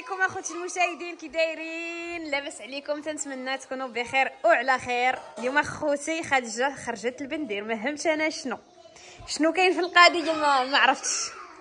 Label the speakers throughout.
Speaker 1: عليكم اخوتي المشاهدين، كي دايرين؟ لاباس عليكم؟ تنتمنى تكونوا بخير وعلى خير. اليوم اخوتي خديجه خرجت البندير، ما فهمتش انا شنو كاين في القضيه، ما عرفتش.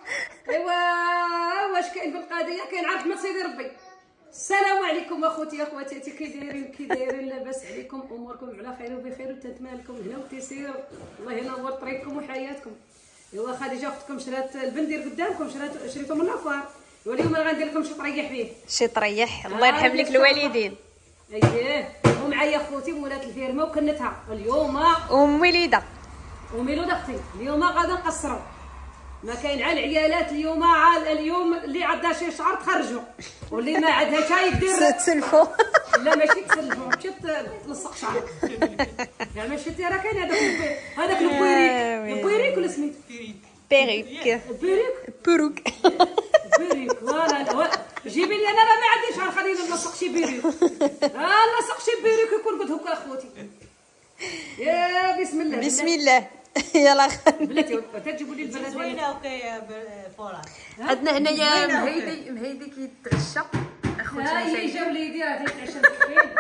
Speaker 2: ايوا واش كاين في القضيه؟ كاين عارف ما سيدي ربي. السلام عليكم اخوتي اخواتاتي، كي دايرين؟ لاباس عليكم؟ اموركم على خير وبخير وتنتمنى لكم هنا وتيسير، الله ينور طريقكم وحياتكم. ايوا خديجه اختكم شرات البندير قدامكم، شريتو من لافوار. واليوم انا غندير لكم شي طريح فيه،
Speaker 1: شي طريح. الله يرحم لك الوالدين.
Speaker 2: اييه. ومعايا خوتي مولات الفيرما وكنتها اليوم
Speaker 1: ام وليده
Speaker 2: وميلود اختي. اليوم غادا نقصروا، ما كاين على العيالات. اليوم اللي عندها شي شعر تخرجوا، واللي ما عندها شي يدير
Speaker 1: تسلفوا.
Speaker 2: لا ماشي تسلفوا، مشيت تلصق شعرك. لا ماشي راه كاين هذاك البويريك ولا سميتو
Speaker 1: بيريك بروك.
Speaker 2: فوالا. جيبي لي انا راه ما عنديش شعر، خلينا نلصق شي بيريك. نلصق شي بيريك يكون قد هكا اخوتي. يا بسم الله
Speaker 1: بسم الله. يلا
Speaker 2: بلاتي تجيبوا لي البنات
Speaker 3: زوينه اوكي فورا.
Speaker 1: عندنا هنايا مهيدي كيتعشى اخوتي.
Speaker 2: هاي جا وليدي راه تيتعشى مسكين.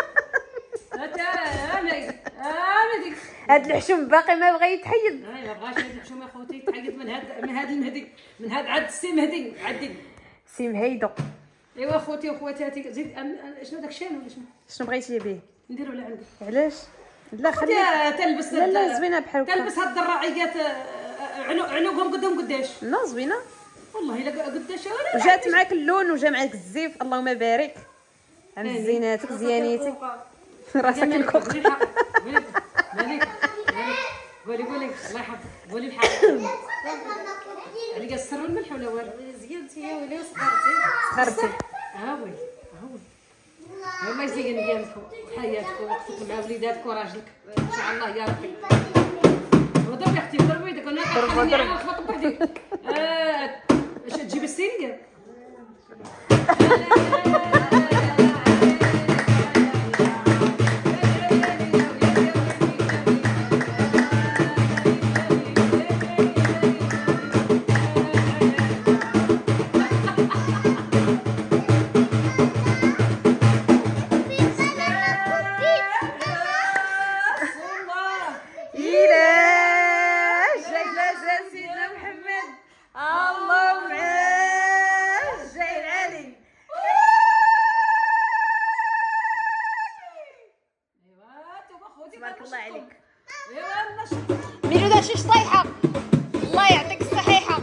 Speaker 2: مهدي
Speaker 1: هاد الحشوم باقي ما بغى يتحيد.
Speaker 2: ما بغاش هاد الحشوم اخوتي يتحيد من هاد المهدي، من هاد عاد السي مهدي عدي
Speaker 1: سي مهيدو.
Speaker 2: ايوا اخوتي واخواتاتي زيد شنو داك الشان ولا
Speaker 1: شنو بغيتي به؟
Speaker 2: نديرو ولا عندك؟
Speaker 1: علاش؟ لا خليها
Speaker 2: تلبس.
Speaker 1: لا زوينه بحال هكا.
Speaker 2: تلبس هاد الدراعيات عنقهم قدام قداش.
Speaker 1: لا زوينه
Speaker 2: والله الا قداش.
Speaker 1: وجات معاك اللون وجا معاك الزيف. اللهم بارك. عند زيناتك زيانيتك راسك الكوق.
Speaker 2: مالك قولي الله يحفظك. قولي الحق. عليك السر والملح ولا والو؟ زينتي يا ولي
Speaker 1: سخرتي.
Speaker 2: وي الله يزين ايامكم وحياتكم ووقتكم مع وليداتك وراجلك ان شاء الله يا ربي. ضربي اختي ضربي يدك. انا خليني نخبط بوحدي. اش تجيبي السينيه؟
Speaker 1: تبارك الله عليك.
Speaker 2: ايوا
Speaker 1: ميلو داك شي طايحه. الله يعطيك الصحيحه.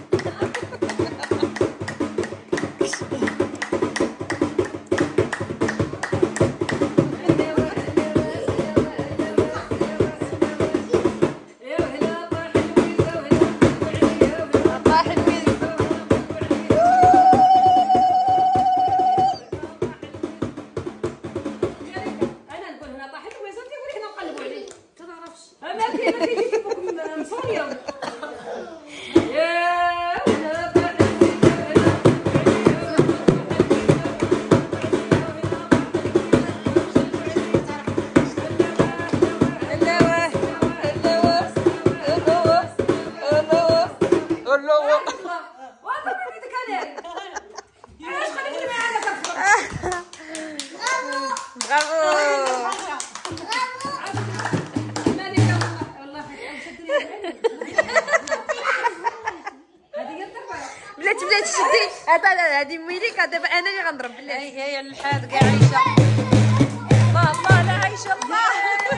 Speaker 1: بلاتي شدي. هادي ميليك دابا انا اللي غنضرب. بلاتي هي الحاد كاع عايشه. الله لا عايشه الله.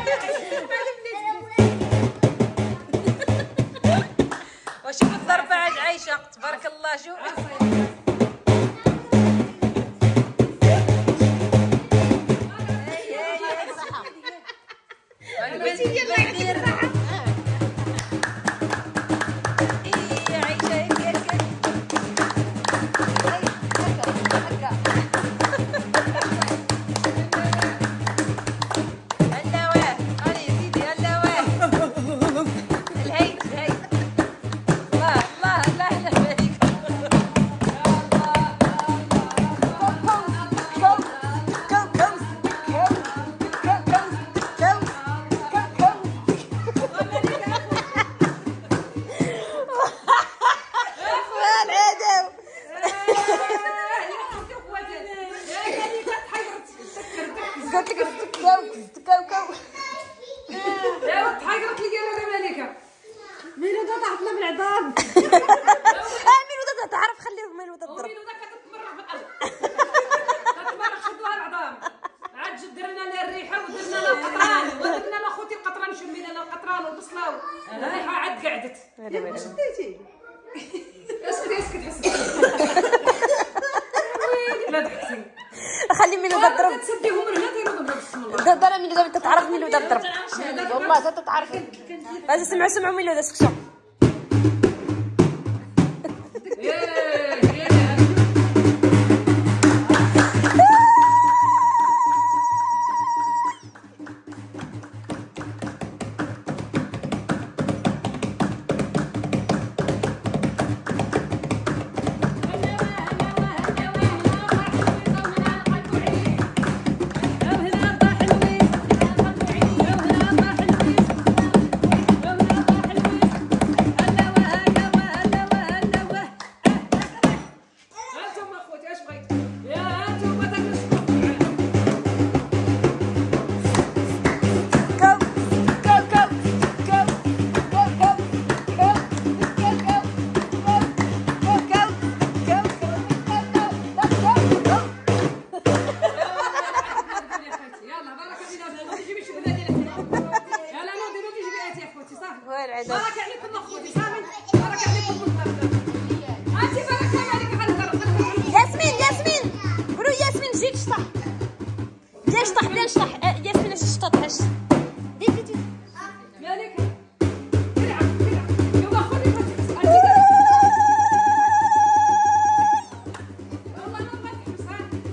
Speaker 1: وشوف الضربه عاد عايشه تبارك الله. شوف بدا الضرب.
Speaker 2: تسديهم من هنا تينوضوا بسم الله.
Speaker 1: دابا انا ملي دابا تعرف ملي بدا الضرب والله تتعرف. هذا سمعوا ملي بدا سكتوا.
Speaker 2: بارك عليكم اخوتي صافي. بارك عليكم انت بارك عليك غنهضر.
Speaker 1: ياسمين قولوا ياسمين جيت شطح. جاي شطح بلا نشطح. ياسمين اش شطحش.
Speaker 2: مالك تلعب يلا خذي والله ما تحبس.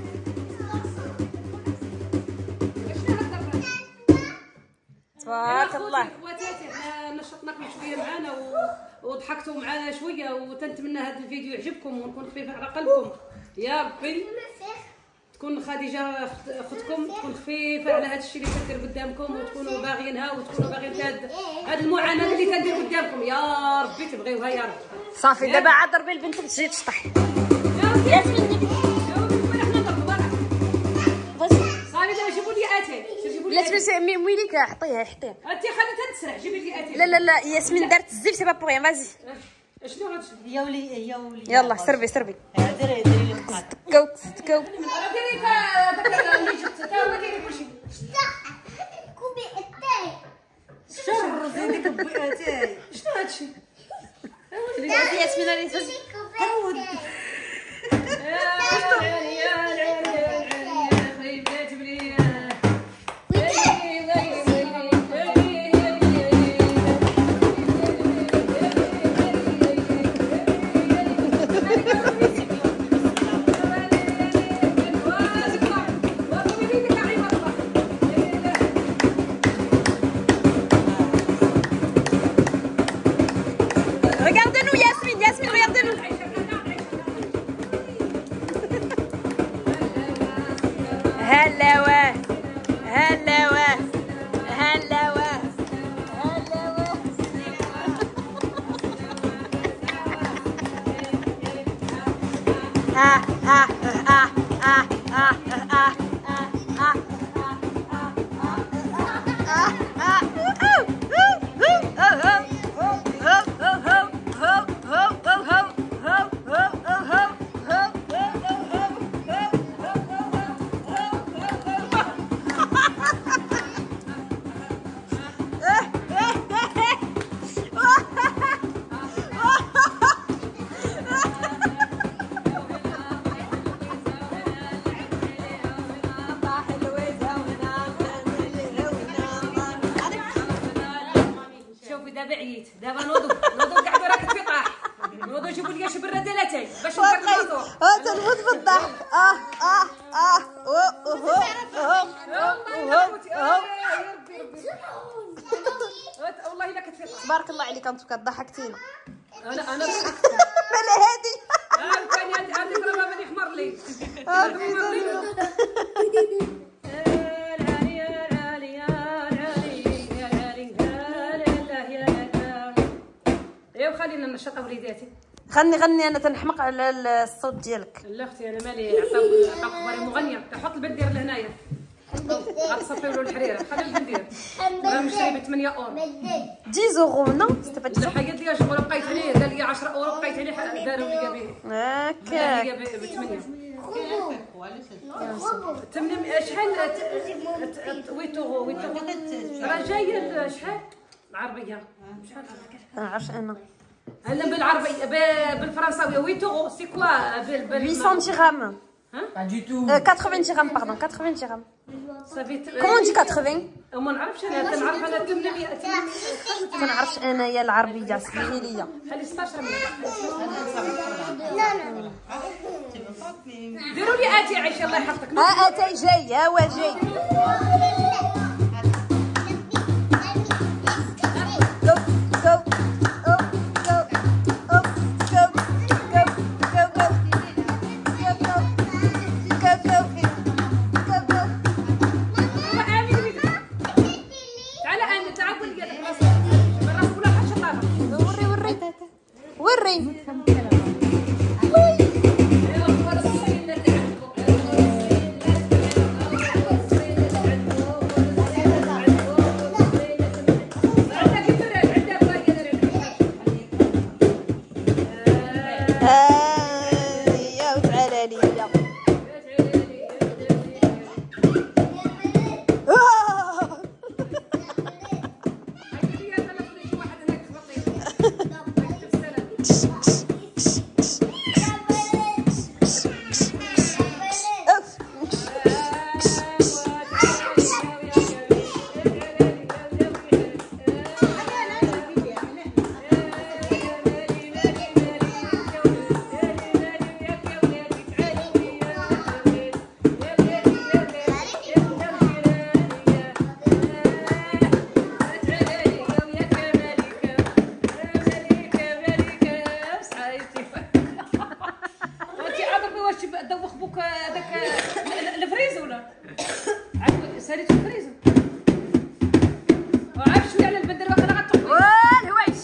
Speaker 2: شنو هالضربه؟
Speaker 1: تبارك الله.
Speaker 2: خواتاتي حنا نشطناكم شويه معنا وضحكتوا معنا شويه، وتنتمنى هذا الفيديو يعجبكم ونكون خفيفه على قلبكم يا ربي. تكون خديجه اختكم تكون خفيفه على هذا الشيء اللي كندير قدامكم، وتكونوا باغيينها وتكونوا باغيين هذه المعاناه اللي كندير قدامكم يا ربي تبغيوها يا رب.
Speaker 1: صافي دابا عاد ضربي البنت تجي تشطح.
Speaker 2: ياسمين صافي دابا جيبوا لي اتاي.
Speaker 1: لا تمشي مويليك حطيها
Speaker 2: انت خليتها تسرح. جيبي لي اتاي.
Speaker 1: لا ياسمين دارت الزيف سي با بوغ ريان. فازي
Speaker 2: شنو هادشي؟
Speaker 3: يا ولي
Speaker 1: يلا سربي.
Speaker 3: ديري القناط.
Speaker 1: تكو
Speaker 2: ديري داك اللي جبت تا هو ديري كلشي.
Speaker 4: كوبي التاي.
Speaker 3: شر زيدك بوياتي.
Speaker 2: شنو هادشي؟
Speaker 1: ياسمين راني تفز. Regardez-nous Yasmine, regardez-nous.
Speaker 2: دابا عييت دابا نوضوا قعدوا راك في طاح. نوضوا جيبوا لي شي برادلتين باش ندير الوضوء.
Speaker 1: تنموت في الضحك.
Speaker 2: والله الا كتفي طاح.
Speaker 1: تبارك الله عليك انتو كضحكتينا.
Speaker 2: انا ضحكت.
Speaker 1: مالا هادي
Speaker 2: كان عندي ضربه ماني حمر لي. خلينا نشطوا وليداتي.
Speaker 1: غني انا تنحمق على الصوت ديالك.
Speaker 2: لا اختي انا مالي عطاو اخباري مغنيه. حط البندير لهنايا غتصفيو له الحريره. خلي البندير راه مشري ب 8 اورو
Speaker 1: 10 اورو نو سيتي با 10
Speaker 2: لا حيد لي شغل بقيت عليه. دار لي 10 اورو بقيت عليه داروا لي به
Speaker 1: هكاك
Speaker 2: ب 8 شحال 8 اورو راه جايه شحال العربيه شحال
Speaker 1: ما نعرفش انا.
Speaker 2: هلا بالعربيه بالفرنساويه 8 اورو سي كوا
Speaker 1: 800 درهم
Speaker 3: Pas du tout.
Speaker 1: 80 dirhams باردون 80 dirhams.
Speaker 2: صافي
Speaker 1: كومون دي 80؟
Speaker 2: وما نعرفش انا كنعرف انا 800
Speaker 1: ما كنعرفش انايا العربيه سمحي لي.
Speaker 2: خلي 16 مليون
Speaker 3: Tu veux pas que...
Speaker 2: ديروا لي اتي عايشه الله يحفظك.
Speaker 1: ها اتاي جاي ها هو جاي.
Speaker 2: دوخ بوك هذاك الفريز ولا عاد ساليت الفريز وعارف شويه على البندر واخا غطق
Speaker 1: والهوايش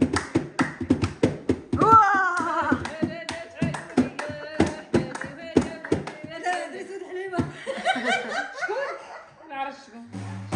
Speaker 2: ما عرفتش شكون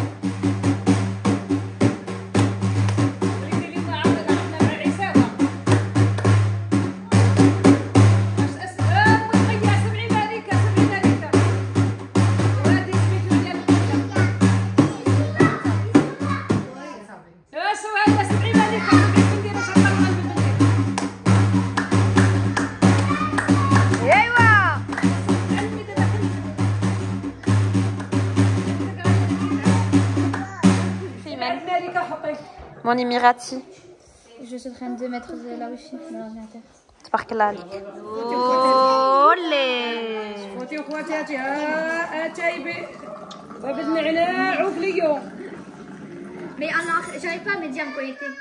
Speaker 1: Mon Emirati.
Speaker 5: Je suis en train de mettre de la wifi dans l'ordinateur.
Speaker 1: تبارك الله عليك. اولي
Speaker 2: خوتي وخواتاتي ها اتاي وبالنعناع وفليو.
Speaker 5: Mais alors, j'arrive pas à me dire à me connecter.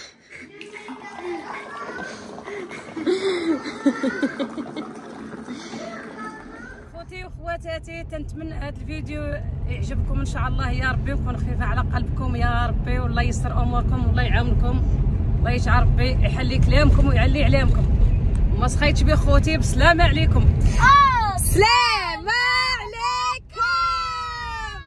Speaker 2: خوتي وخواتاتي تنتمنى هذا الفيديو يعجبكم ان شاء الله يا ربي ويكون خفيف على قلبكم يا ربي والله ييسر اموركم والله يعاونكم الله يجعل ربي يحلي كلامكم ويعلي علامكم وما سخيتش بيه خوتي. بسلامه عليكم.
Speaker 1: سلامة.